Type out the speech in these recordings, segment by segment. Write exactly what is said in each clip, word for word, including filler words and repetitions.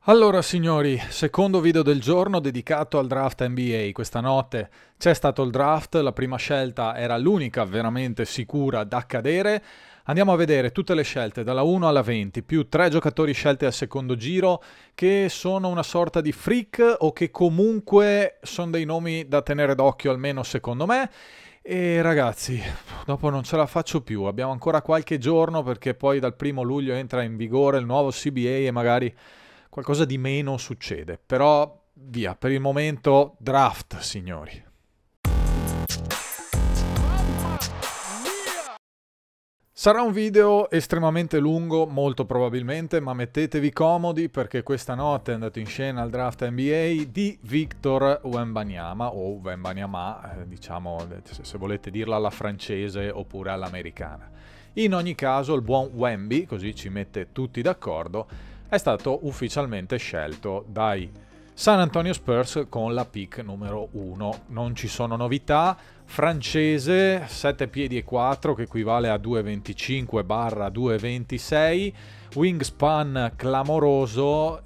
Allora signori, secondo video del giorno dedicato al draft N B A. Questa notte c'è stato il draft, la prima scelta era l'unica veramente sicura da accadere. Andiamo a vedere tutte le scelte dalla uno alla venti, più tre giocatori scelti al secondo giro che sono una sorta di freak o che comunque sono dei nomi da tenere d'occhio almeno secondo me. E ragazzi, dopo non ce la faccio più, abbiamo ancora qualche giorno perché poi dal primo luglio entra in vigore il nuovo C B A e magari qualcosa di meno succede, però via, per il momento draft, signori. Sarà un video estremamente lungo, molto probabilmente, ma mettetevi comodi perché questa notte è andato in scena il draft N B A di Victor Wembanyama, o Wembanyama, eh, diciamo, se volete dirla alla francese oppure all'americana. In ogni caso il buon Wemby, così ci mette tutti d'accordo, è stato ufficialmente scelto dai San Antonio Spurs con la pick numero uno. Non ci sono novità, francese, sette piedi e quattro che equivale a due virgola venticinque barra due virgola ventisei, wingspan clamoroso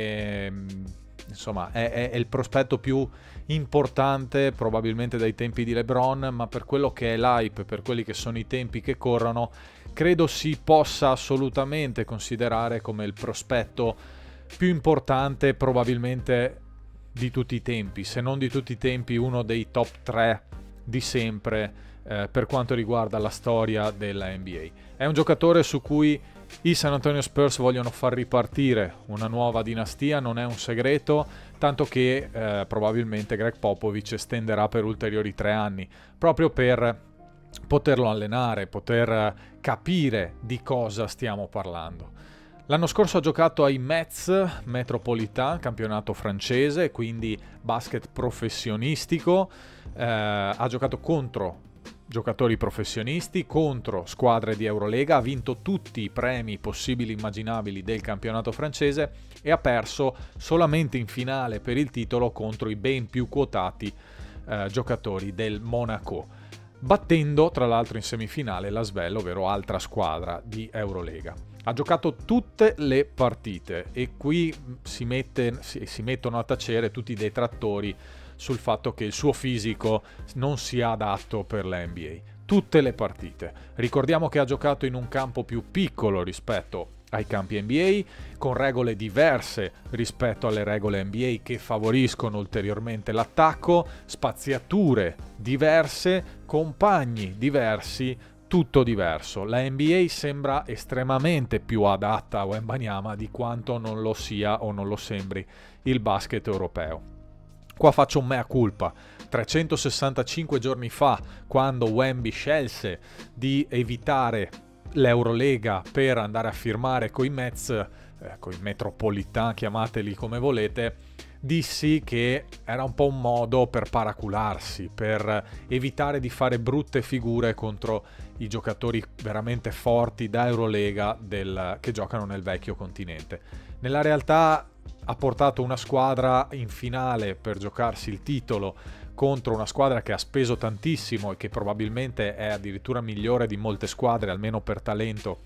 e insomma è, è, è il prospetto più importante probabilmente dai tempi di LeBron, ma per quello che è l'hype, per quelli che sono i tempi che corrono, credo si possa assolutamente considerare come il prospetto più importante probabilmente di tutti i tempi, se non di tutti i tempi uno dei top tre di sempre eh, per quanto riguarda la storia della N B A. È un giocatore su cui i San Antonio Spurs vogliono far ripartire una nuova dinastia, non è un segreto, tanto che eh, probabilmente Greg Popovich estenderà per ulteriori tre anni, proprio per poterlo allenare, poter capire di cosa stiamo parlando. L'anno scorso ha giocato ai Metz Metropolitain, campionato francese, quindi basket professionistico, eh, ha giocato contro giocatori professionisti, contro squadre di Eurolega, ha vinto tutti i premi possibili e immaginabili del campionato francese e ha perso solamente in finale per il titolo contro i ben più quotati eh, giocatori del Monaco, battendo tra l'altro in semifinale l'Asvel, ovvero altra squadra di Eurolega. Ha giocato tutte le partite e qui si, mette, si, si mettono a tacere tutti i detrattori sul fatto che il suo fisico non sia adatto per la N B A. Tutte le partite. Ricordiamo che ha giocato in un campo più piccolo rispetto ai campi N B A, con regole diverse rispetto alle regole N B A che favoriscono ulteriormente l'attacco, spaziature diverse, compagni diversi, tutto diverso. La N B A sembra estremamente più adatta a Wembanyama di quanto non lo sia o non lo sembri il basket europeo. Qua faccio un mea culpa. trecentosessantacinque giorni fa, quando Wemby scelse di evitare l'Eurolega per andare a firmare coi Mets, eh, coi Metropolitain, chiamateli come volete, dissi che era un po' un modo per paracularsi, per evitare di fare brutte figure contro i giocatori veramente forti da Eurolega del, che giocano nel vecchio continente. Nella realtà ha portato una squadra in finale per giocarsi il titolo contro una squadra che ha speso tantissimo e che probabilmente è addirittura migliore di molte squadre, almeno per talento,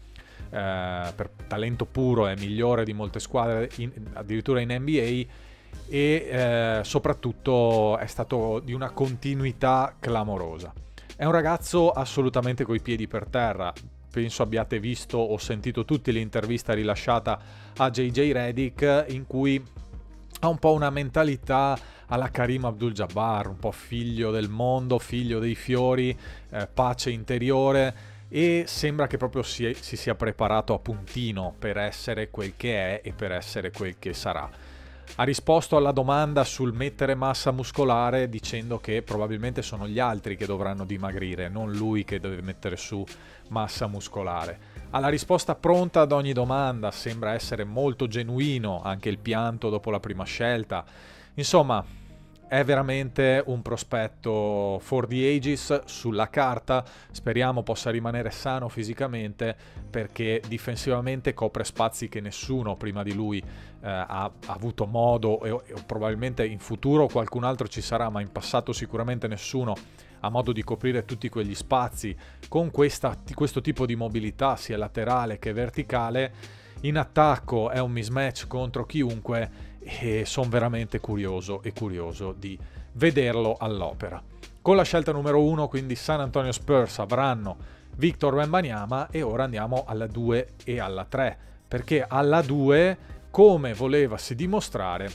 eh, per talento puro è migliore di molte squadre, in, addirittura in N B A, e eh, soprattutto è stato di una continuità clamorosa. È un ragazzo assolutamente coi piedi per terra. Penso abbiate visto o sentito tutti l'intervista rilasciata a J J Redick, in cui ha un po' una mentalità alla Kareem Abdul-Jabbar, un po' figlio del mondo, figlio dei fiori, eh, pace interiore, e sembra che proprio si, si sia preparato a puntino per essere quel che è e per essere quel che sarà. Ha risposto alla domanda sul mettere massa muscolare dicendo che probabilmente sono gli altri che dovranno dimagrire, non lui che deve mettere su massa muscolare. Ha la risposta pronta ad ogni domanda, sembra essere molto genuino, anche il pianto dopo la prima scelta. Insomma, è veramente un prospetto for the ages sulla carta. Speriamo possa rimanere sano fisicamente, perché difensivamente copre spazi che nessuno prima di lui eh, ha, ha avuto modo, e, e probabilmente in futuro qualcun altro ci sarà, ma in passato sicuramente nessuno ha modo di coprire tutti quegli spazi con questa, questo tipo di mobilità sia laterale che verticale. in attacco è un mismatch contro chiunque e sono veramente curioso e curioso di vederlo all'opera. Con la scelta numero uno, quindi San Antonio Spurs avranno Victor Wembanyama e ora andiamo alla due e alla tre, perché alla due, come volevasi dimostrare,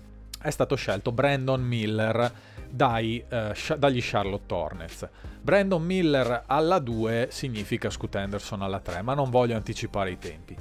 è stato scelto Brandon Miller dai, eh, dagli Charlotte Hornets. Brandon Miller alla due significa Scoot Henderson alla tre, ma non voglio anticipare i tempi.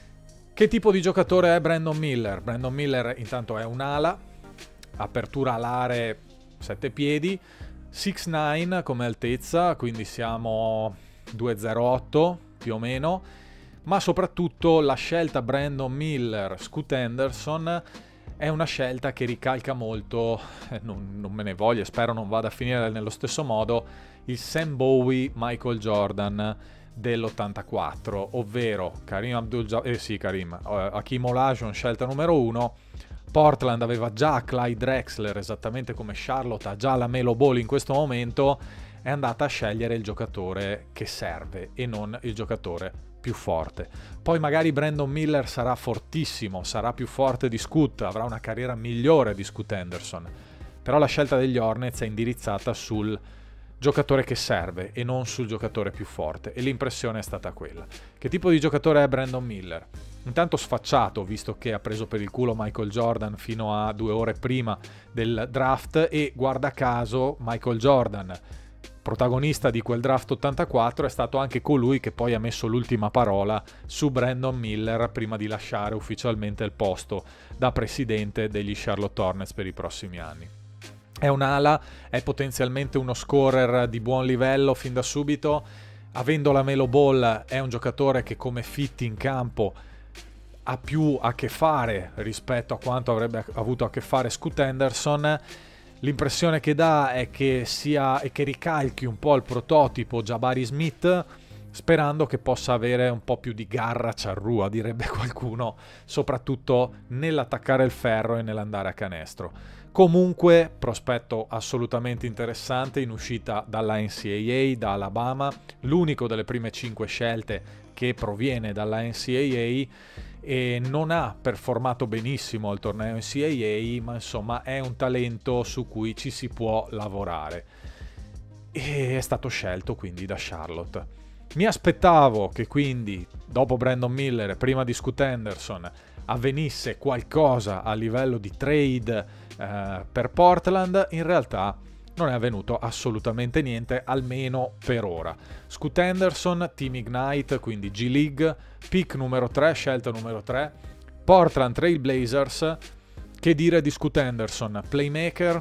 Che tipo di giocatore è Brandon Miller? Brandon Miller intanto è un'ala, apertura alare sette piedi, sei nove come altezza, quindi siamo due zero otto più o meno, ma soprattutto la scelta Brandon Miller, Scoot Henderson è una scelta che ricalca molto, non, non me ne voglio, spero non vada a finire nello stesso modo, il Sam Bowie Michael Jordan dell'ottantaquattro, ovvero Kareem Abdul-Jabbar, eh sì Kareem, uh, Hakeem Olajuwon scelta numero uno. Portland aveva già Clyde Drexler, esattamente come Charlotte ha già la Melo Ball in questo momento, è andata a scegliere il giocatore che serve e non il giocatore più forte. Poi magari Brandon Miller sarà fortissimo, sarà più forte di Scoot, avrà una carriera migliore di Scoot Henderson, però la scelta degli Hornets è indirizzata sul giocatore che serve e non sul giocatore più forte, e l'impressione è stata quella. Che tipo di giocatore è Brandon Miller? Intanto sfacciato, visto che ha preso per il culo Michael Jordan fino a due ore prima del draft, e guarda caso Michael Jordan, protagonista di quel draft ottantaquattro, è stato anche colui che poi ha messo l'ultima parola su Brandon Miller prima di lasciare ufficialmente il posto da presidente degli Charlotte Hornets per i prossimi anni. È un'ala, è potenzialmente uno scorer di buon livello fin da subito, avendo la Melo Ball è un giocatore che come fit in campo ha più a che fare rispetto a quanto avrebbe avuto a che fare Scoot Henderson. L'impressione che dà è che sia e che ricalchi un po' il prototipo Jabari Smith, sperando che possa avere un po' più di garra ciarrua, direbbe qualcuno, soprattutto nell'attaccare il ferro e nell'andare a canestro. Comunque, prospetto assolutamente interessante in uscita dalla N C A A, da Alabama, l'unico delle prime cinque scelte che proviene dalla N C A A, e non ha performato benissimo al torneo N C A A, ma insomma è un talento su cui ci si può lavorare. E è stato scelto quindi da Charlotte. Mi aspettavo che quindi, dopo Brandon Miller e prima di Scoot Henderson, avvenisse qualcosa a livello di trade eh, per Portland. In realtà non è avvenuto assolutamente niente, almeno per ora. Scoot Henderson, Team Ignite, quindi G League, pick numero tre, scelta numero tre, Portland Trail Blazers. Che dire di Scoot Henderson? Playmaker,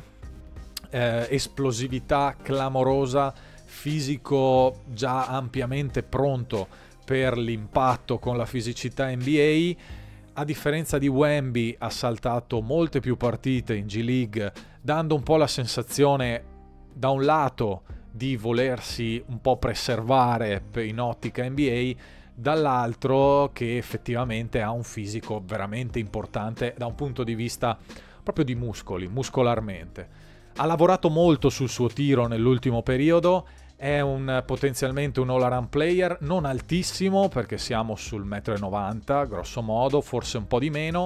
eh, esplosività clamorosa, fisico già ampiamente pronto per l'impatto con la fisicità N B A. A differenza di Wemby ha saltato molte più partite in G League, dando un po' la sensazione da un lato di volersi un po' preservare in ottica N B A, dall'altro che effettivamente ha un fisico veramente importante da un punto di vista proprio di muscoli, muscolarmente. Ha lavorato molto sul suo tiro nell'ultimo periodo, è un, potenzialmente un all-around player, non altissimo perché siamo sul metro e novanta grosso modo, forse un po' di meno,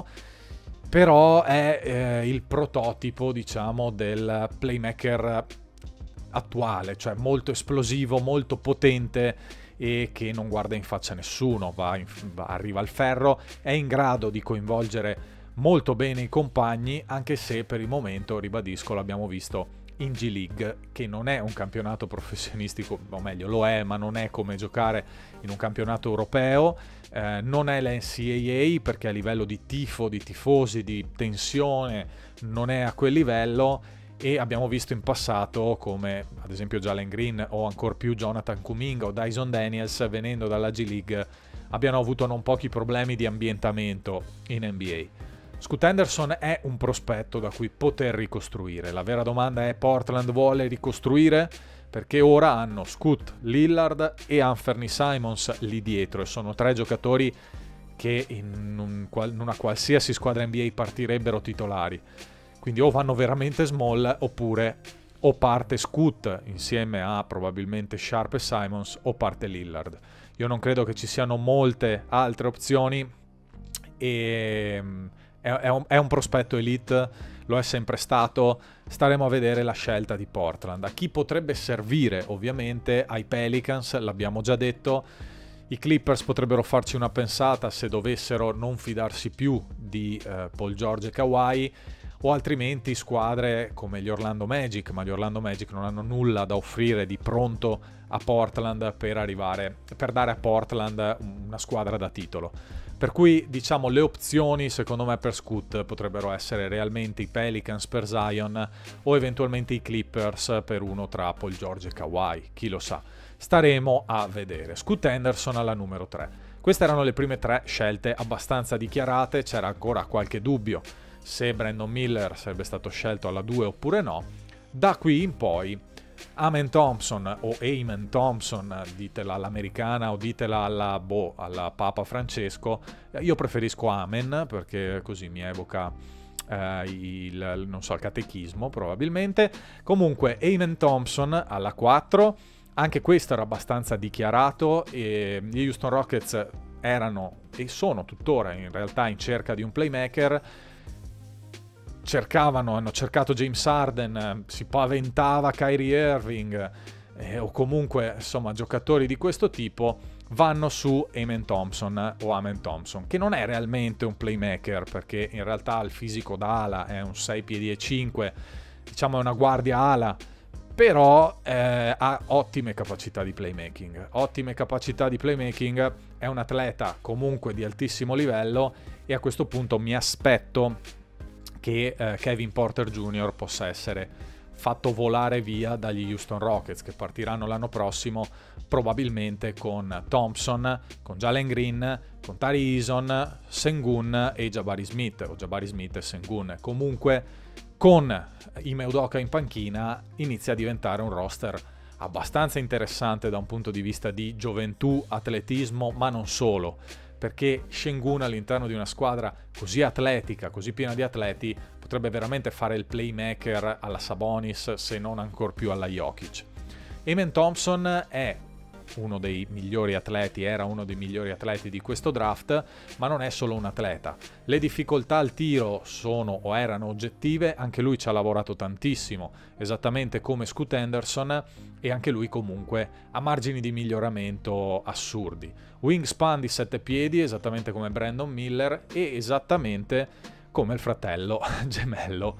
però è eh, il prototipo, diciamo, del playmaker attuale, cioè molto esplosivo, molto potente e che non guarda in faccia nessuno, va in, va, arriva al ferro, è in grado di coinvolgere molto bene i compagni, anche se per il momento, ribadisco, l'abbiamo visto in G League, che non è un campionato professionistico, o meglio lo è, ma non è come giocare in un campionato europeo, eh, non è la N C A A perché a livello di tifo, di tifosi, di tensione non è a quel livello, e abbiamo visto in passato come ad esempio Jalen Green o ancor più Jonathan Kuminga o Dyson Daniels, venendo dalla G League, abbiano avuto non pochi problemi di ambientamento in N B A. Scoot Henderson è un prospetto da cui poter ricostruire. La vera domanda è: Portland vuole ricostruire? Perché ora hanno Scoot, Lillard e Anthony Simons lì dietro, e sono tre giocatori che in, un, in una qualsiasi squadra N B A partirebbero titolari. Quindi o vanno veramente small, oppure o parte Scoot insieme a probabilmente Sharp e Simons, o parte Lillard. Io non credo che ci siano molte altre opzioni, e è, è, un, è un prospetto elite, lo è sempre stato. Staremo a vedere la scelta di Portland. A chi potrebbe servire? Ovviamente ai Pelicans, l'abbiamo già detto. I Clippers potrebbero farci una pensata se dovessero non fidarsi più di eh, Paul George e Kawhi, o altrimenti squadre come gli Orlando Magic, ma gli Orlando Magic non hanno nulla da offrire di pronto a Portland per arrivare, per dare a Portland una squadra da titolo. Per cui, diciamo, le opzioni secondo me per Scoot potrebbero essere realmente i Pelicans per Zion o eventualmente i Clippers per uno tra Paul George e Kawhi, chi lo sa. Staremo a vedere. Scoot Henderson alla numero tre. Queste erano le prime tre scelte abbastanza dichiarate, c'era ancora qualche dubbio se Brandon Miller sarebbe stato scelto alla due oppure no. Da qui in poi Amen Thompson o Amen Thompson, ditela all'americana o ditela alla, boh, alla Papa Francesco, io preferisco Amen perché così mi evoca eh, il, non so, il catechismo probabilmente. Comunque Amen Thompson alla quattro, anche questo era abbastanza dichiarato, e gli Houston Rockets erano e sono tuttora in realtà in cerca di un playmaker. Cercavano, hanno cercato James Harden, si paventava Kyrie Irving eh, o comunque insomma giocatori di questo tipo. Vanno su Amen Thompson o Amen Thompson, che non è realmente un playmaker perché in realtà il fisico da ala è un sei piedi e cinque, diciamo è una guardia ala, però eh, ha ottime capacità di playmaking. Ottime capacità di playmaking, è un atleta comunque di altissimo livello e a questo punto mi aspetto che eh, Kevin Porter Junior possa essere fatto volare via dagli Houston Rockets, che partiranno l'anno prossimo probabilmente con Thompson, con Jalen Green, con Tari Eason, Sengun e Jabari Smith, o Jabari Smith e Sengun. Comunque con Ime Udoka in panchina inizia a diventare un roster abbastanza interessante da un punto di vista di gioventù, atletismo, ma non solo, perché Sengun all'interno di una squadra così atletica, così piena di atleti, potrebbe veramente fare il playmaker alla Sabonis, se non ancor più alla Jokic. Amen Thompson è uno dei migliori atleti, era uno dei migliori atleti di questo draft, ma non è solo un atleta. Le difficoltà al tiro sono o erano oggettive, anche lui ci ha lavorato tantissimo, esattamente come Scoot Henderson, e anche lui comunque ha margini di miglioramento assurdi. Wingspan di sette piedi, esattamente come Brandon Miller e esattamente come il fratello gemello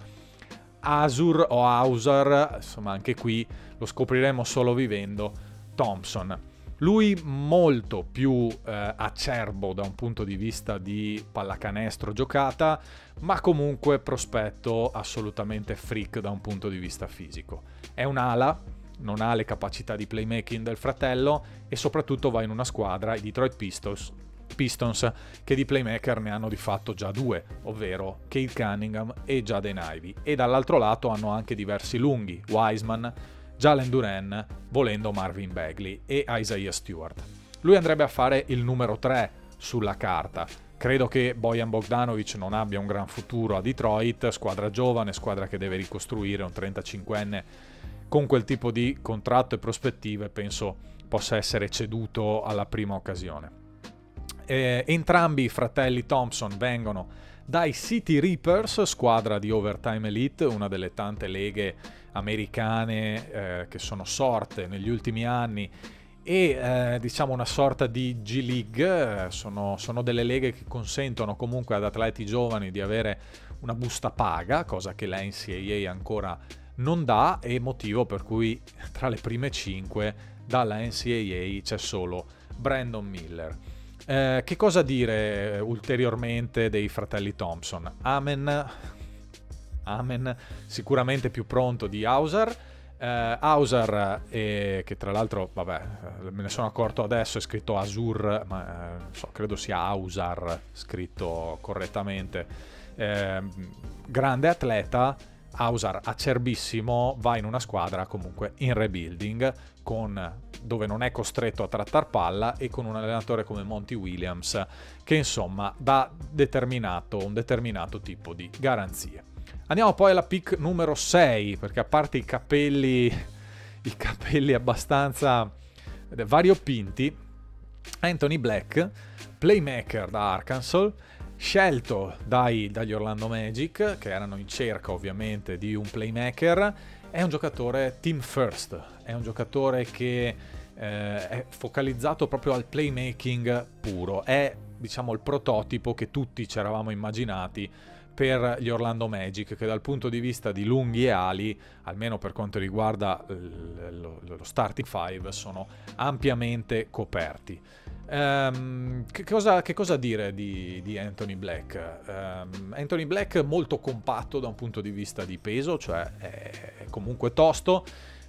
Asur o Ausar, insomma anche qui lo scopriremo solo vivendo, Thompson. Lui molto più eh, acerbo da un punto di vista di pallacanestro giocata, ma comunque prospetto assolutamente freak da un punto di vista fisico. È un'ala, non ha le capacità di playmaking del fratello e soprattutto va in una squadra, i Detroit Pistons, Pistons, che di playmaker ne hanno di fatto già due, ovvero Cade Cunningham e Jaden Ivey, e dall'altro lato hanno anche diversi lunghi, Wiseman, Jalen Duren, volendo Marvin Bagley e Isaiah Stewart. Lui andrebbe a fare il numero tre sulla carta. Credo che Bojan Bogdanovic non abbia un gran futuro a Detroit, squadra giovane, squadra che deve ricostruire, un trentacinquenne con quel tipo di contratto e prospettive penso possa essere ceduto alla prima occasione. Eh, entrambi i fratelli Thompson vengono dai City Reapers, squadra di Overtime Elite, una delle tante leghe americane eh, che sono sorte negli ultimi anni, e eh, diciamo una sorta di G League. Eh, sono, sono delle leghe che consentono comunque ad atleti giovani di avere una busta paga, cosa che la N C A A ancora non dà, e motivo per cui tra le prime cinque dalla N C A A c'è solo Brandon Miller. Eh, che cosa dire ulteriormente dei fratelli Thompson? Amen, Amen sicuramente più pronto di Ausar. Eh, Ausar, eh, che tra l'altro, vabbè, me ne sono accorto adesso, è scritto Azur, ma eh, so, credo sia Ausar scritto correttamente. Eh, grande atleta. Ausar acerbissimo, va in una squadra comunque in rebuilding, con, dove non è costretto a trattar palla, e con un allenatore come Monty Williams che insomma dà determinato, un determinato tipo di garanzie. Andiamo poi alla pick numero sei, perché a parte i capelli, i capelli abbastanza variopinti, Anthony Black, playmaker da Arkansas, scelto dai, dagli Orlando Magic, che erano in cerca ovviamente di un playmaker. È un giocatore team first, è un giocatore che eh, è focalizzato proprio al playmaking puro, è diciamo il prototipo che tutti ci eravamo immaginati per gli Orlando Magic, che dal punto di vista di lunghi e ali, almeno per quanto riguarda lo, lo starting five, sono ampiamente coperti. Um, che, cosa, che cosa dire di, di Anthony Black? Um, Anthony Black molto compatto da un punto di vista di peso, cioè è, è comunque tosto,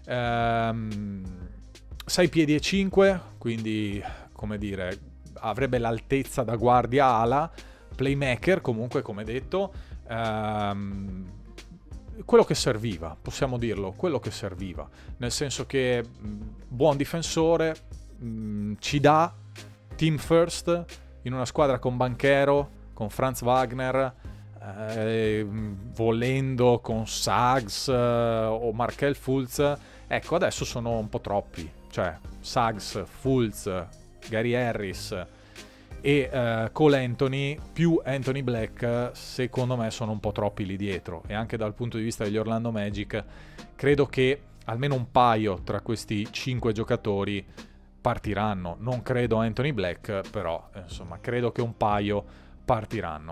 um, sei piedi e cinque, quindi come dire avrebbe l'altezza da guardia ala, playmaker comunque, come detto, um, quello che serviva, possiamo dirlo, quello che serviva, nel senso che mh, buon difensore, mh, ci dà team first in una squadra con Banchero, con Franz Wagner, eh, volendo con Suggs eh, o Markelle Fultz. Ecco, adesso sono un po' troppi, cioè Suggs, Fultz, Gary Harris e uh, Cole Anthony più Anthony Black, secondo me sono un po' troppi lì dietro, e anche dal punto di vista degli Orlando Magic credo che almeno un paio tra questi cinque giocatori partiranno. Non credo Anthony Black, però insomma credo che un paio partiranno.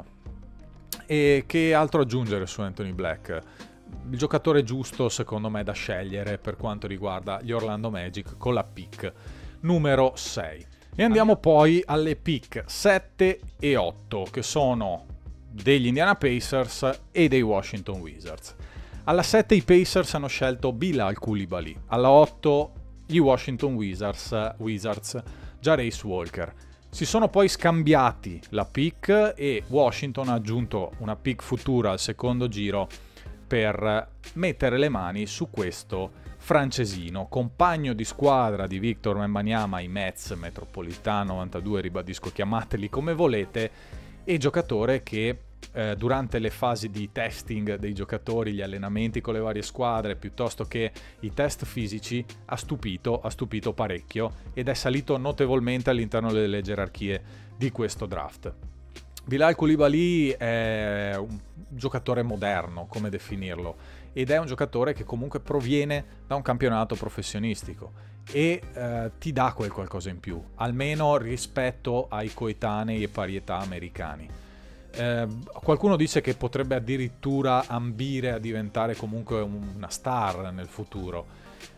E che altro aggiungere su Anthony Black? Il giocatore giusto secondo me da scegliere per quanto riguarda gli Orlando Magic con la pick numero sei. E andiamo poi alle pick sette e otto, che sono degli Indiana Pacers e dei Washington Wizards. Alla sette i Pacers hanno scelto Bilal Coulibaly, alla otto gli Washington Wizards, Wizards Jarace Walker. Si sono poi scambiati la pick e Washington ha aggiunto una pick futura al secondo giro per mettere le mani su questo francesino, compagno di squadra di Victor Wembanyama ai Mets, Metropolitano novantadue, ribadisco, chiamateli come volete, e giocatore che eh, durante le fasi di testing dei giocatori, gli allenamenti con le varie squadre, piuttosto che i test fisici, ha stupito, ha stupito parecchio ed è salito notevolmente all'interno delle gerarchie di questo draft. Bilal Coulibaly è un giocatore moderno, come definirlo, ed è un giocatore che comunque proviene da un campionato professionistico e eh, ti dà quel qualcosa in più, almeno rispetto ai coetanei e parietà americani. Eh, qualcuno dice che potrebbe addirittura ambire a diventare comunque una star nel futuro.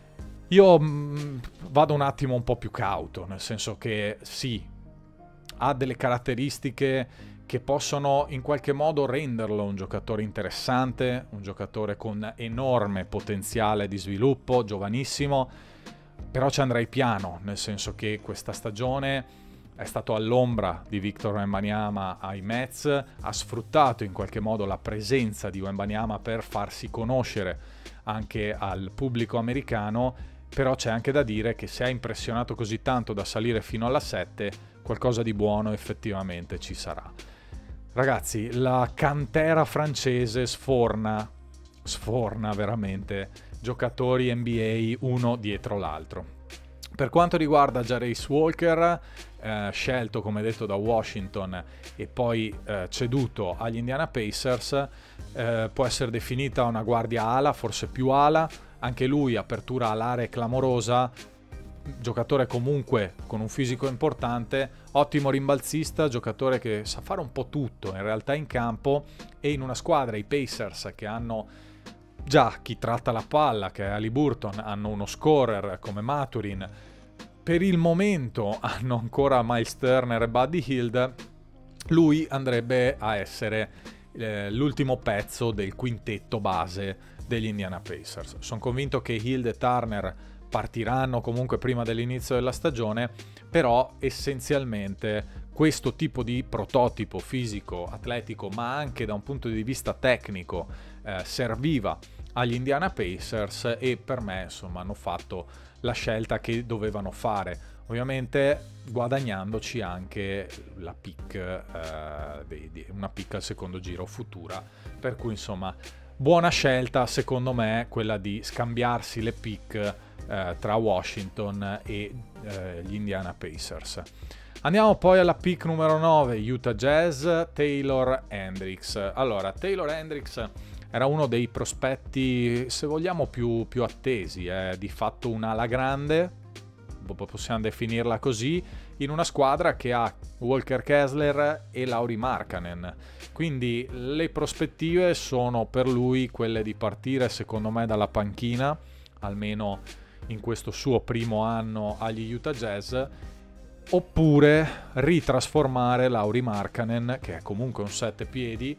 Io mh, vado un attimo un po' più cauto, nel senso che sì, ha delle caratteristiche che possono in qualche modo renderlo un giocatore interessante, un giocatore con enorme potenziale di sviluppo, giovanissimo, però ci andrei piano, nel senso che questa stagione è stato all'ombra di Victor Wembanyama ai Mets, ha sfruttato in qualche modo la presenza di Wembanyama per farsi conoscere anche al pubblico americano, però c'è anche da dire che se ha impressionato così tanto da salire fino alla sette, qualcosa di buono effettivamente ci sarà. Ragazzi, la cantera francese sforna, sforna veramente giocatori N B A uno dietro l'altro. Per quanto riguarda Jarace Walker, eh, scelto come detto da Washington e poi eh, ceduto agli Indiana Pacers, eh, può essere definita una guardia ala, forse più ala, anche lui apertura alare clamorosa, giocatore comunque con un fisico importante, ottimo rimbalzista, giocatore che sa fare un po' tutto in realtà in campo, e in una squadra, i Pacers, che hanno già chi tratta la palla, che è Haliburton, hanno uno scorer come Mathurin, per il momento hanno ancora Miles Turner e Buddy Hield, lui andrebbe a essere eh, l'ultimo pezzo del quintetto base degli Indiana Pacers. Sono convinto che Hield e Turner partiranno comunque prima dell'inizio della stagione, però essenzialmente questo tipo di prototipo fisico, atletico, ma anche da un punto di vista tecnico eh, serviva agli Indiana Pacers, e per me insomma hanno fatto la scelta che dovevano fare, ovviamente guadagnandoci anche la pick, eh, di, di, una pick al secondo giro futura, per cui insomma buona scelta secondo me quella di scambiarsi le pick eh, tra Washington e eh, gli Indiana Pacers. Andiamo poi alla pick numero nove, Utah Jazz, Taylor Hendricks. Allora, Taylor Hendricks era uno dei prospetti, se vogliamo, più, più attesi, è di fatto un'ala grande, possiamo definirla così, in una squadra che ha Walker Kessler e Lauri Markkanen. Quindi le prospettive sono per lui quelle di partire, secondo me, dalla panchina, almeno in questo suo primo anno agli Utah Jazz, oppure ritrasformare Lauri Markkanen, che è comunque un sette piedi,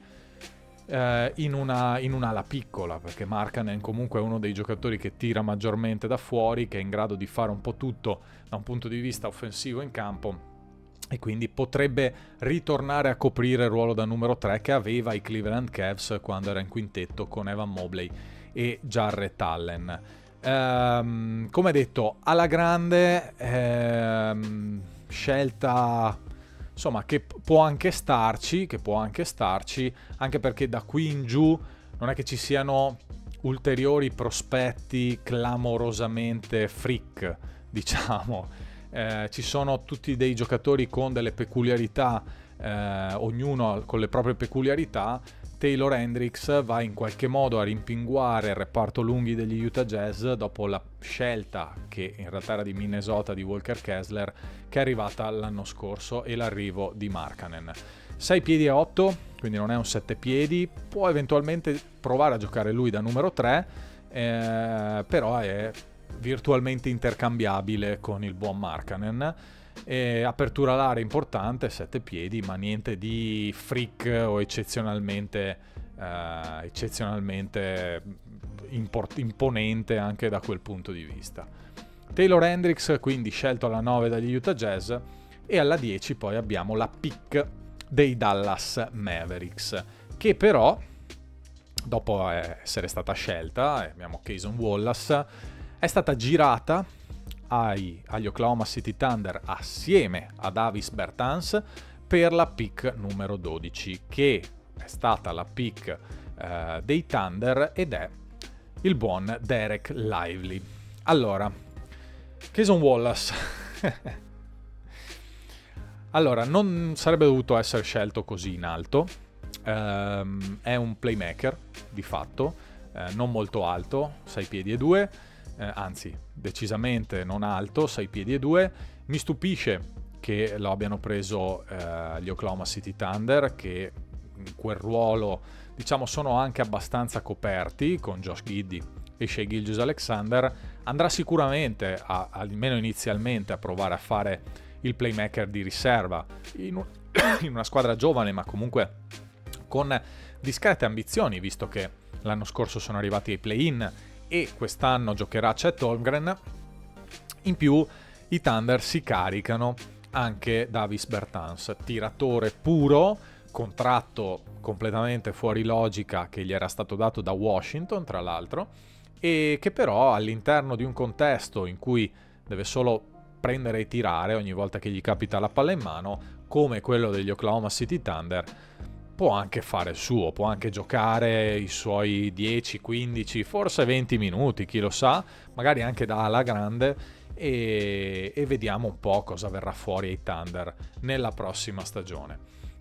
eh, in, una, in un'ala piccola, perché Markkanen comunque è uno dei giocatori che tira maggiormente da fuori, che è in grado di fare un po' tutto da un punto di vista offensivo in campo, e quindi potrebbe ritornare a coprire il ruolo da numero tre che aveva i Cleveland Cavs quando era in quintetto con Evan Mobley e Jarrett Allen. Ehm, come detto, alla grande, ehm, scelta insomma che può anche starci, che può anche starci, anche perché da qui in giù non è che ci siano ulteriori prospetti clamorosamente freak, diciamo. Eh, ci sono tutti dei giocatori con delle peculiarità, eh, ognuno con le proprie peculiarità. Taylor Hendricks va in qualche modo a rimpinguare il reparto lunghi degli Utah Jazz dopo la scelta, che in realtà era di Minnesota, di Walker Kessler, che è arrivata l'anno scorso, e l'arrivo di Markkanen. sei piedi e otto, quindi non è un sette piedi, può eventualmente provare a giocare lui da numero tre, eh, però è virtualmente intercambiabile con il buon Markkanen. E apertura all'area importante, sette piedi, ma niente di freak o eccezionalmente, eh, eccezionalmente import- imponente anche da quel punto di vista. Taylor Hendricks quindi scelto alla nove dagli Utah Jazz, e alla dieci poi abbiamo la pick dei Dallas Mavericks, che però dopo essere stata scelta, abbiamo Cason Wallace, è stata girata ai, agli Oklahoma City Thunder assieme a Davis Bertans per la pick numero dodici, che è stata la pick eh, dei Thunder, ed è il buon Derek Lively. Allora, Cason Wallace allora, non sarebbe dovuto essere scelto così in alto. Um, è un playmaker di fatto, eh, non molto alto, sei piedi e due, eh, anzi decisamente non alto, sei piedi e due. Mi stupisce che lo abbiano preso eh, gli Oklahoma City Thunder, che in quel ruolo, diciamo, sono anche abbastanza coperti con Josh Giddey e Shai Gilgeous-Alexander. Andrà sicuramente, a, almeno inizialmente, a provare a fare il playmaker di riserva in, un, in una squadra giovane, ma comunque con discrete ambizioni, visto che l'anno scorso sono arrivati ai play-in e quest'anno giocherà Chet Holmgren. In più i Thunder si caricano anche Davis Bertans, tiratore puro, contratto completamente fuori logica che gli era stato dato da Washington, tra l'altro, e che però all'interno di un contesto in cui deve solo prendere e tirare ogni volta che gli capita la palla in mano, come quello degli Oklahoma City Thunder, può anche fare il suo, può anche giocare i suoi dieci, quindici, forse venti minuti, chi lo sa, magari anche da ala grande, e, e vediamo un po' cosa verrà fuori ai Thunder nella prossima stagione.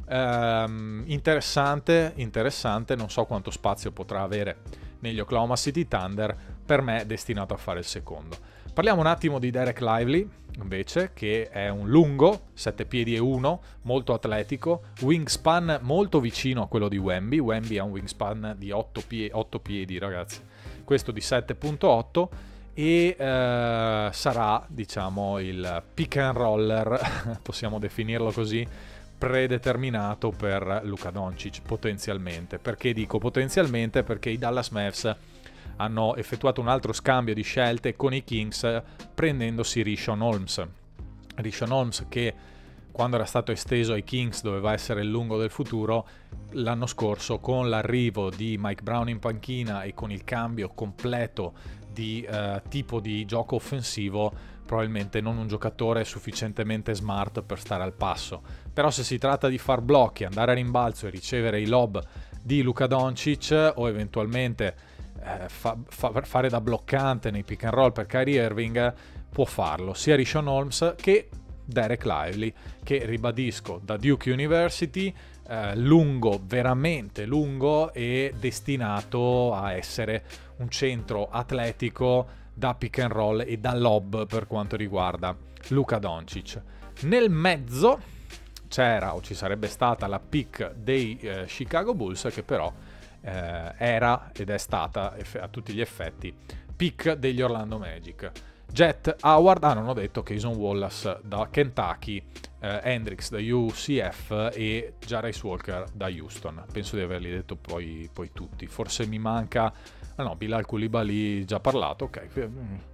Ehm, interessante, interessante, non so quanto spazio potrà avere negli Oklahoma City Thunder, per me è destinato a fare il secondo. Parliamo un attimo di Derek Lively, invece, che è un lungo, sette piedi e uno, molto atletico, wingspan molto vicino a quello di Wemby. Wemby ha un wingspan di otto, pie- otto piedi, ragazzi, questo di sette virgola otto, e eh, sarà, diciamo, il pick and roller, possiamo definirlo così, predeterminato per Luka Doncic, potenzialmente. Perché dico potenzialmente? Perché i Dallas Mavs hanno effettuato un altro scambio di scelte con i Kings, prendendosi Richaun Holmes. Richaun Holmes, che quando era stato esteso ai Kings doveva essere il lungo del futuro, l'anno scorso, con l'arrivo di Mike Brown in panchina e con il cambio completo di eh, tipo di gioco offensivo, probabilmente non un giocatore sufficientemente smart per stare al passo. Però se si tratta di far blocchi, andare a rimbalzo e ricevere i lob di Luka Doncic, o eventualmente Eh, fa, fa, fare da bloccante nei pick and roll per Kyrie Irving, può farlo sia Richaun Holmes, che Derek Lively, che ribadisco da Duke University, eh, lungo, veramente lungo, e destinato a essere un centro atletico da pick and roll e da lob per quanto riguarda Luka Doncic. Nel mezzo c'era o ci sarebbe stata la pick dei eh, Chicago Bulls, che però eh, era ed è stata a tutti gli effetti pick degli Orlando Magic. Jet Howard, ah non ho detto, Cason Wallace da Kentucky, eh, Hendricks da U C F e Jarace Walker da Houston. Penso di averli detto poi, poi tutti. Forse mi manca, ah no, Bilal Coulibaly già parlato, ok. okay.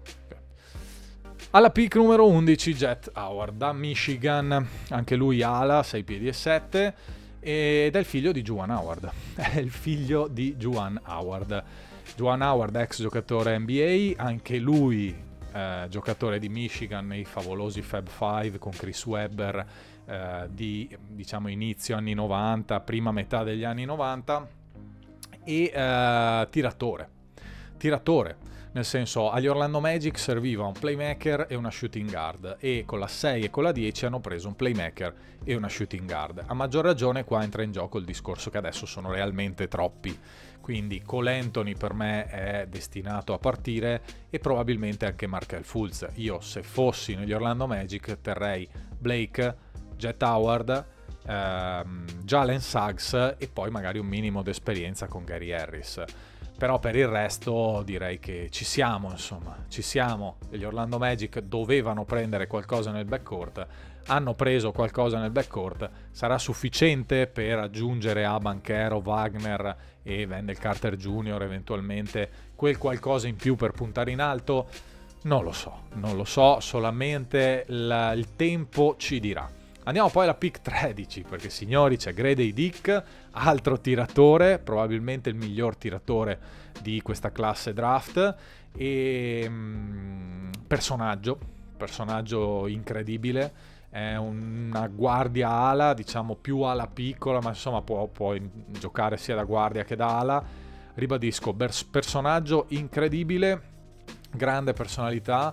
Alla pick numero undici Jet Howard da Michigan, anche lui ala, sei piedi e sette, ed è il figlio di Juwan Howard. È il figlio di Juwan Howard. Juwan Howard, ex giocatore N B A, anche lui eh, giocatore di Michigan nei favolosi Fab Five con Chris Webber eh, di, diciamo, inizio anni novanta, prima metà degli anni novanta, e eh, tiratore. Tiratore. Nel senso, agli Orlando Magic serviva un playmaker e una shooting guard, e con la sei e con la dieci hanno preso un playmaker e una shooting guard. A maggior ragione qua entra in gioco il discorso che adesso sono realmente troppi, quindi Cole Anthony per me è destinato a partire, e probabilmente anche Markelle Fultz. Io, se fossi negli Orlando Magic, terrei Blake, Jet Howard, ehm, Jalen Suggs e poi magari un minimo di esperienza con Gary Harris. Però per il resto direi che ci siamo, insomma, ci siamo. Gli Orlando Magic dovevano prendere qualcosa nel backcourt, hanno preso qualcosa nel backcourt, sarà sufficiente per aggiungere a Banchero, Wagner e Wendell Carter Junior eventualmente quel qualcosa in più per puntare in alto? Non lo so, non lo so, solamente la, il tempo ci dirà. Andiamo poi alla pick tredici, perché signori c'è Grady Dick, altro tiratore, probabilmente il miglior tiratore di questa classe draft, e mm, personaggio, personaggio incredibile, è una guardia ala, diciamo più ala piccola, ma insomma può, può giocare sia da guardia che da ala. Ribadisco, personaggio incredibile, grande personalità,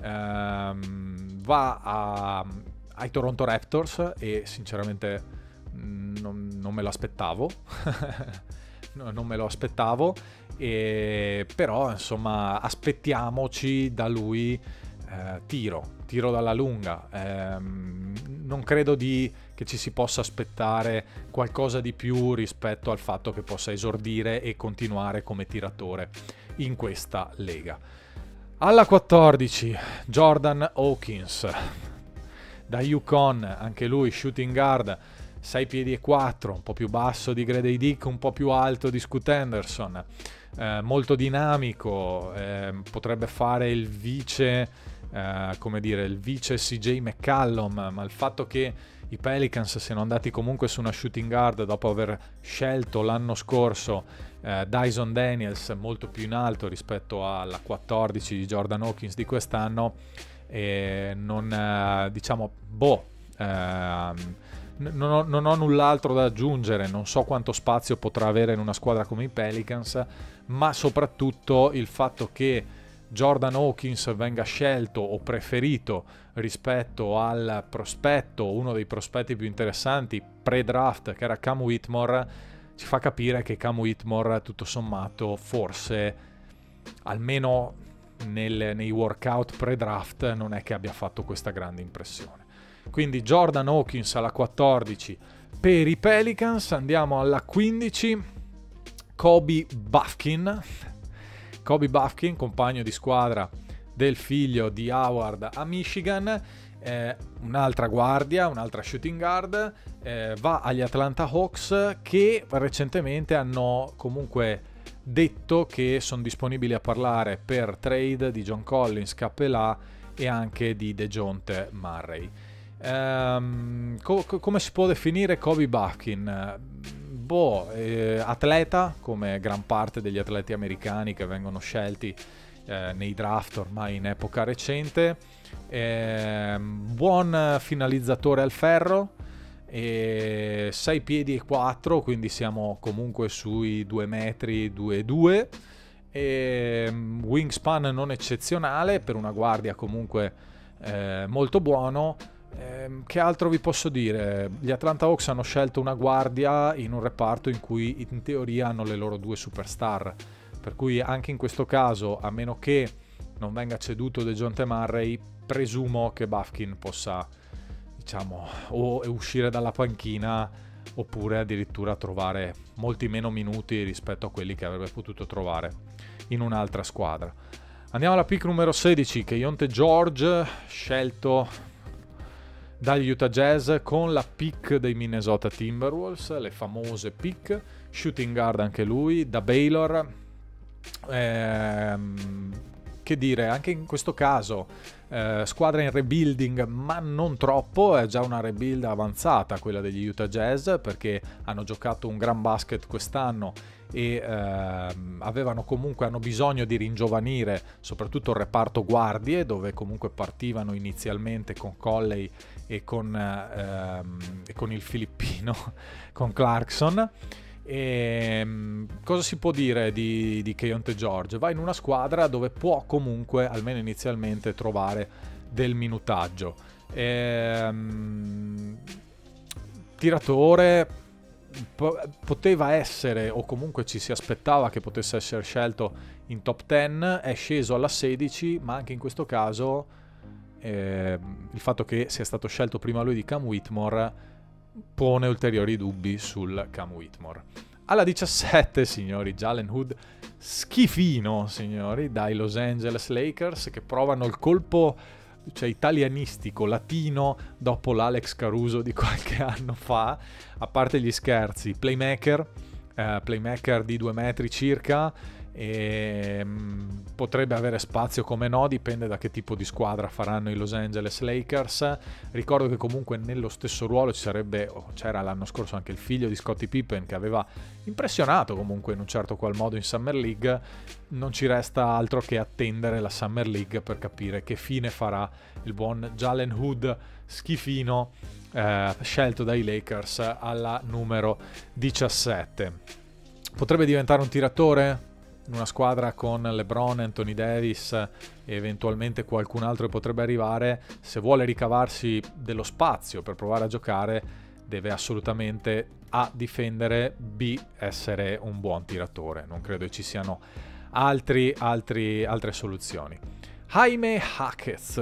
ehm, va a... ai Toronto Raptors e sinceramente non, non me lo aspettavo non me lo aspettavo e però insomma aspettiamoci da lui eh, tiro tiro dalla lunga, eh, non credo di, che ci si possa aspettare qualcosa di più rispetto al fatto che possa esordire e continuare come tiratore in questa lega. Alla quattordici Jordan Hawkins da UConn, anche lui shooting guard, sei piedi e quattro, un po' più basso di Grady Dick, un po' più alto di Scoot Henderson, eh, molto dinamico, eh, potrebbe fare il vice, eh, come dire, il vice C J McCallum, ma il fatto che i Pelicans siano andati comunque su una shooting guard dopo aver scelto l'anno scorso eh, Dyson Daniels molto più in alto rispetto alla quattordici di Jordan Hawkins di quest'anno, e non eh, diciamo boh eh, non, ho, non ho null'altro da aggiungere. Non so quanto spazio potrà avere in una squadra come i Pelicans, ma soprattutto il fatto che Jordan Hawkins venga scelto o preferito rispetto al prospetto, uno dei prospetti più interessanti pre-draft, che era Cam Whitmore, ci fa capire che Cam Whitmore tutto sommato forse almeno Nel, nei workout pre-draft non è che abbia fatto questa grande impressione. Quindi Jordan Hawkins alla quattordici per i Pelicans. Andiamo alla quindici, Kobe Bufkin. Kobe Bufkin, compagno di squadra del figlio di Howard a Michigan, eh, un'altra guardia, un'altra shooting guard, eh, va agli Atlanta Hawks, che recentemente hanno comunque detto che sono disponibili a parlare per trade di John Collins, Capela e anche di DeJounte Murray. Ehm, co- come si può definire Kobe Bufkin? Boh, eh, atleta, come gran parte degli atleti americani che vengono scelti eh, nei draft ormai in epoca recente, eh, buon finalizzatore al ferro, e sei piedi e quattro, quindi siamo comunque sui due metri, due e due, e wingspan non eccezionale per una guardia, comunque eh, molto buono, Eh, che altro vi posso dire? Gli Atlanta Hawks hanno scelto una guardia in un reparto in cui in teoria hanno le loro due superstar, per cui anche in questo caso, a meno che non venga ceduto DeJounte Murray, presumo che Bufkin possa, diciamo, o uscire dalla panchina oppure addirittura trovare molti meno minuti rispetto a quelli che avrebbe potuto trovare in un'altra squadra. Andiamo alla pick numero sedici, Keyonte George, scelto dagli Utah Jazz con la pick dei Minnesota Timberwolves, le famose pick, shooting guard anche lui, da Baylor. Ehm, che dire, anche in questo caso eh, squadra in rebuilding, ma non troppo, è già una rebuild avanzata quella degli Utah Jazz, perché hanno giocato un gran basket quest'anno e ehm, avevano comunque hanno bisogno di ringiovanire soprattutto il reparto guardie, dove comunque partivano inizialmente con Colley e con, ehm, e con il filippino con Clarkson. E cosa si può dire di, di Keyonte George? Va in una squadra dove può comunque, almeno inizialmente, trovare del minutaggio. E, um, tiratore, po- poteva essere, o comunque ci si aspettava che potesse essere scelto in top dieci, è sceso alla sedici, ma anche in questo caso eh, il fatto che sia stato scelto prima lui di Cam Whitmore pone ulteriori dubbi sul Cam Whitmore. Alla diciassette, signori, Jalen Hood, schifino, signori, dai Los Angeles Lakers, che provano il colpo, cioè, italianistico, latino, dopo l'Alex Caruso di qualche anno fa. A parte gli scherzi, playmaker, eh, playmaker di due metri circa, e mh, potrebbe avere spazio, come no, dipende da che tipo di squadra faranno i Los Angeles Lakers. Ricordo che comunque nello stesso ruolo ci sarebbe, oh, c'era l'anno scorso anche il figlio di Scottie Pippen, che aveva impressionato comunque in un certo qual modo in Summer League. Non ci resta altro che attendere la Summer League per capire che fine farà il buon Jalen Hood, schifino, eh, scelto dai Lakers alla numero diciassette. Potrebbe diventare un tiratore in una squadra con LeBron, Anthony Davis e eventualmente qualcun altro che potrebbe arrivare. Se vuole ricavarsi dello spazio per provare a giocare, deve assolutamente A, difendere, B, essere un buon tiratore. Non credo ci siano altri, altri, altre soluzioni. Jaime Jaquez,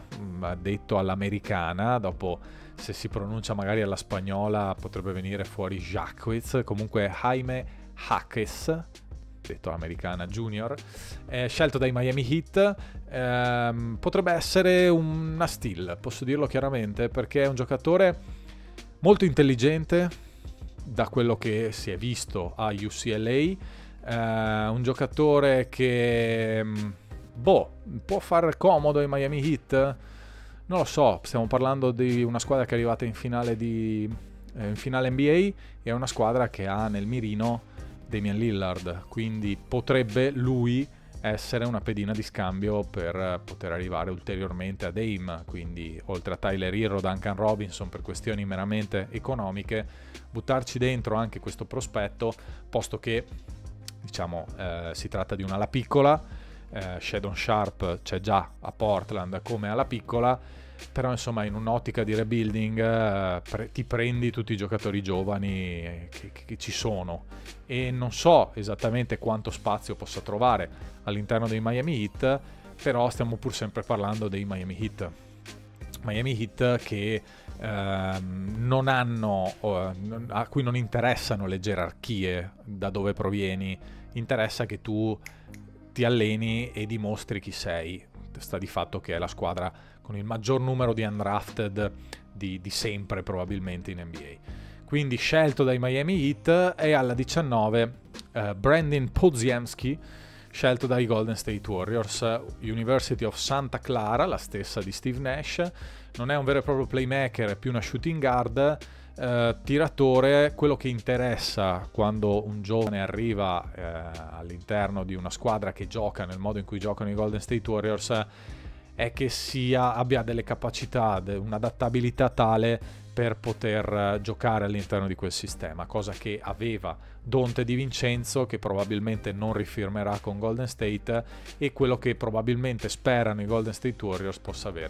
detto all'americana, dopo se si pronuncia magari alla spagnola potrebbe venire fuori Jaquez, comunque Jaime Jaquez, detto americana junior, è scelto dai Miami Heat. Ehm, potrebbe essere una steal, posso dirlo chiaramente, perché è un giocatore molto intelligente da quello che si è visto a U C L A, eh, un giocatore che boh, può far comodo ai Miami Heat. Non lo so, stiamo parlando di una squadra che è arrivata in finale, di, eh, in finale N B A, e è una squadra che ha nel mirino Damian Lillard, quindi potrebbe lui essere una pedina di scambio per poter arrivare ulteriormente a Dame, quindi oltre a Tyler Herro, Duncan Robinson, per questioni meramente economiche, buttarci dentro anche questo prospetto, posto che, diciamo, eh, si tratta di una ala piccola. eh, Shadon Sharp c'è già a Portland come ala piccola, però insomma in un'ottica di rebuilding eh, pre- ti prendi tutti i giocatori giovani che, che, che ci sono, e non so esattamente quanto spazio possa trovare all'interno dei Miami Heat, però stiamo pur sempre parlando dei Miami Heat. Miami Heat che ehm, non hanno, oh, a cui non interessano le gerarchie da dove provieni, interessa che tu ti alleni e dimostri chi sei. Sta di fatto che è la squadra con il maggior numero di undrafted di, di sempre probabilmente in N B A. Quindi scelto dai Miami Heat. E alla diciannove uh, Brandon Podziemski, scelto dai Golden State Warriors, University of Santa Clara, la stessa di Steve Nash. Non è un vero e proprio playmaker, è più una shooting guard, uh, tiratore. Quello che interessa quando un giovane arriva uh, all'interno di una squadra che gioca nel modo in cui giocano i Golden State Warriors è che sia, abbia delle capacità, de, un'adattabilità tale per poter giocare all'interno di quel sistema, cosa che aveva Donte Di Vincenzo, che probabilmente non rifirmerà con Golden State, e quello che probabilmente sperano i Golden State Warriors possa avere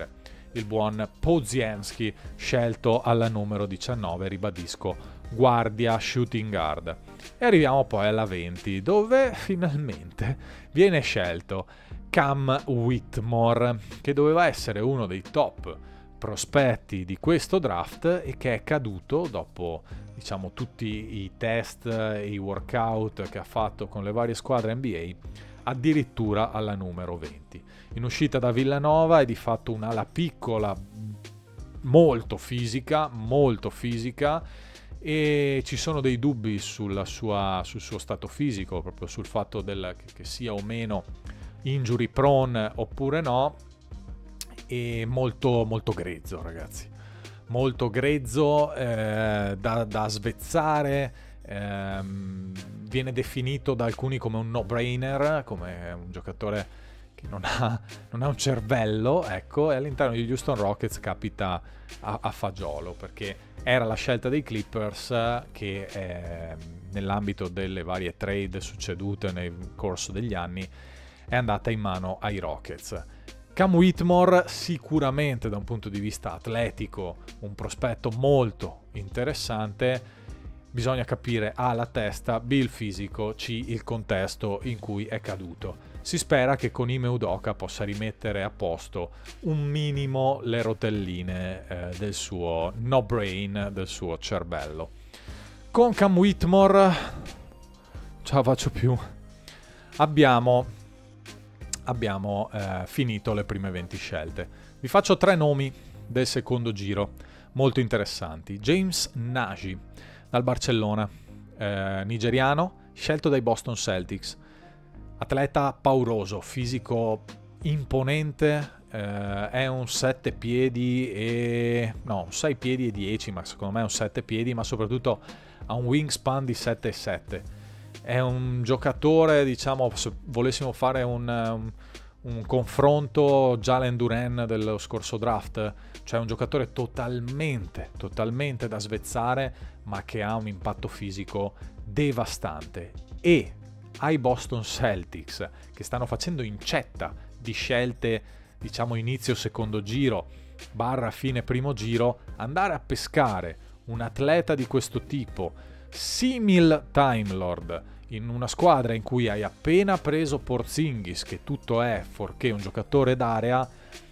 il buon Podziemski, scelto alla numero diciannove, ribadisco, guardia shooting guard. E arriviamo poi alla venti, dove finalmente viene scelto Cam Whitmore, che doveva essere uno dei top prospetti di questo draft e che è caduto dopo, diciamo, tutti i test e i workout che ha fatto con le varie squadre N B A, addirittura alla numero venti. In uscita da Villanova è di fatto un'ala piccola, molto fisica, molto fisica, e ci sono dei dubbi sulla sua, sul suo stato fisico, proprio sul fatto del, che sia o meno injury prone oppure no, e molto molto grezzo, ragazzi, molto grezzo, eh, da, da svezzare, ehm, viene definito da alcuni come un no-brainer, come un giocatore che non ha, non ha un cervello, ecco, e all'interno degli Houston Rockets capita a, a fagiolo, perché era la scelta dei Clippers che eh, nell'ambito delle varie trade succedute nel corso degli anni è andata in mano ai Rockets. Cam Whitmore sicuramente da un punto di vista atletico un prospetto molto interessante, bisogna capire A la testa, B il fisico, C il contesto in cui è caduto. Si spera che con Ime Udoka possa rimettere a posto un minimo le rotelline eh, del suo no brain, del suo cervello. Con Cam Whitmore, ce la faccio più, abbiamo, abbiamo eh, finito le prime venti scelte. Vi faccio tre nomi del secondo giro molto interessanti. James Nagy dal Barcellona, eh, nigeriano, scelto dai Boston Celtics. Atleta pauroso, fisico imponente, eh, è un sette piedi e... no, un sei piedi e dieci, ma secondo me è un sette piedi, ma soprattutto ha un wingspan di sette e sette. È un giocatore, diciamo, se volessimo fare un, un, un confronto Jalen Duren dello scorso draft, cioè un giocatore totalmente, totalmente da svezzare, ma che ha un impatto fisico devastante. E ai Boston Celtics, che stanno facendo incetta di scelte, diciamo inizio secondo giro barra fine primo giro, andare a pescare un atleta di questo tipo, simil Time Lord, in una squadra in cui hai appena preso Porzingis, che tutto è fuorché un giocatore d'area,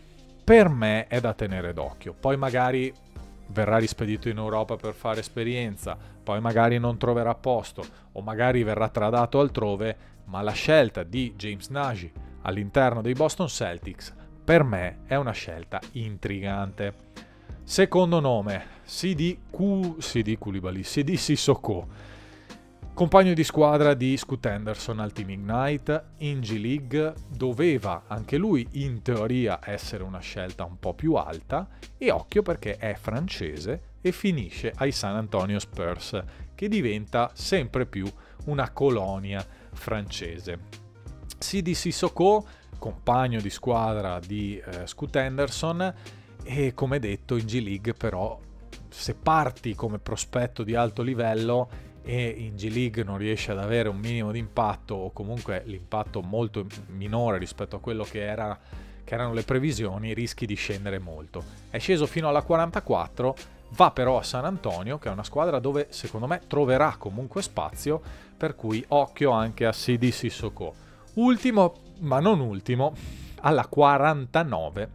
per me è da tenere d'occhio. Poi magari verrà rispedito in Europa per fare esperienza, poi magari non troverà posto o magari verrà tradato altrove, ma la scelta di James Nagy all'interno dei Boston Celtics per me è una scelta intrigante. Secondo nome, Sidi Coulibaly, Sidi Sissoko, compagno di squadra di Scoot Henderson al Team Ignite in G League, doveva anche lui in teoria essere una scelta un po' più alta, e occhio perché è francese e finisce ai San Antonio Spurs, che diventa sempre più una colonia francese. Sidi Sissoko, compagno di squadra di eh, Scoot Henderson, e come detto in G League però, se parti come prospetto di alto livello e in G League non riesce ad avere un minimo di impatto, o comunque l'impatto molto minore rispetto a quello che, era, che erano le previsioni, rischi di scendere molto. È sceso fino alla quarantaquattro, va però a San Antonio, che è una squadra dove secondo me troverà comunque spazio, per cui occhio anche a Sidi Sissoko. Ultimo, ma non ultimo, alla quarantanove,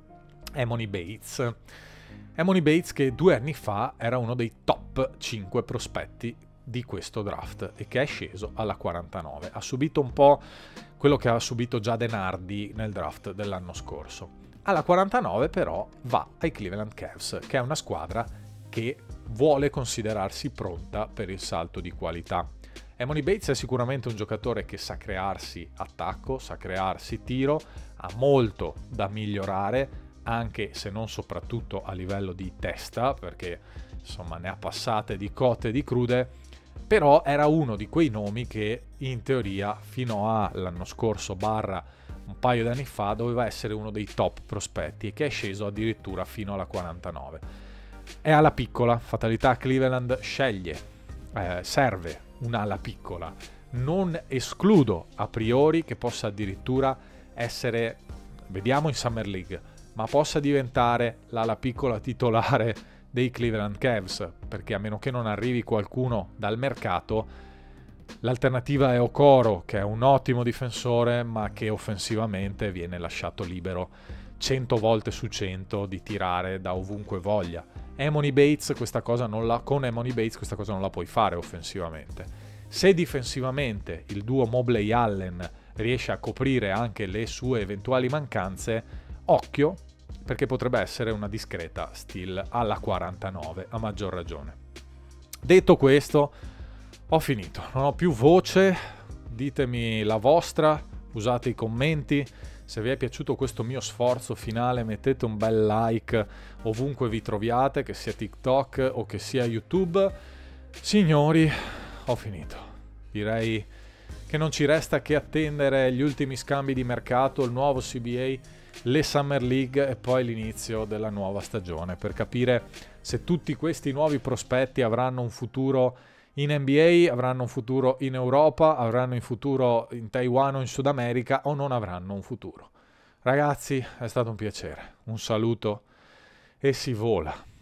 Emoni Bates. Emoni Bates che due anni fa era uno dei top cinque prospetti di questo draft e che è sceso alla quarantanove. Ha subito un po' quello che ha subito già Denardi nel draft dell'anno scorso. Alla quarantanove però va ai Cleveland Cavs, che è una squadra che vuole considerarsi pronta per il salto di qualità. Emoni Bates è sicuramente un giocatore che sa crearsi attacco, sa crearsi tiro, ha molto da migliorare, anche se non soprattutto a livello di testa, perché insomma ne ha passate di cotte e di crude, però era uno di quei nomi che in teoria fino all'anno scorso barra un paio di anni fa doveva essere uno dei top prospetti e che è sceso addirittura fino alla quarantanove. È ala piccola, fatalità Cleveland sceglie, eh, serve un'ala piccola. Non escludo a priori che possa addirittura essere, vediamo in Summer League, ma possa diventare l'ala piccola titolare dei Cleveland Cavs, perché a meno che non arrivi qualcuno dal mercato, l'alternativa è Okoro, che è un ottimo difensore, ma che offensivamente viene lasciato libero cento volte su cento di tirare da ovunque voglia. Emoni Bates questa cosa non la, con Emoni Bates questa cosa non la puoi fare offensivamente. Se difensivamente il duo Mobley-Allen riesce a coprire anche le sue eventuali mancanze, occhio, perché potrebbe essere una discreta steal alla quarantanove, a maggior ragione. Detto questo, ho finito, non ho più voce, ditemi la vostra, usate i commenti. Se vi è piaciuto questo mio sforzo finale, mettete un bel like ovunque vi troviate, che sia TikTok o che sia YouTube. Signori, ho finito. Direi che non ci resta che attendere gli ultimi scambi di mercato, il nuovo C B A, le Summer League e poi l'inizio della nuova stagione, per capire se tutti questi nuovi prospetti avranno un futuro in N B A, avranno un futuro in Europa, avranno un futuro in Taiwan o in Sud America, o non avranno un futuro. Ragazzi, è stato un piacere. Un saluto e si vola.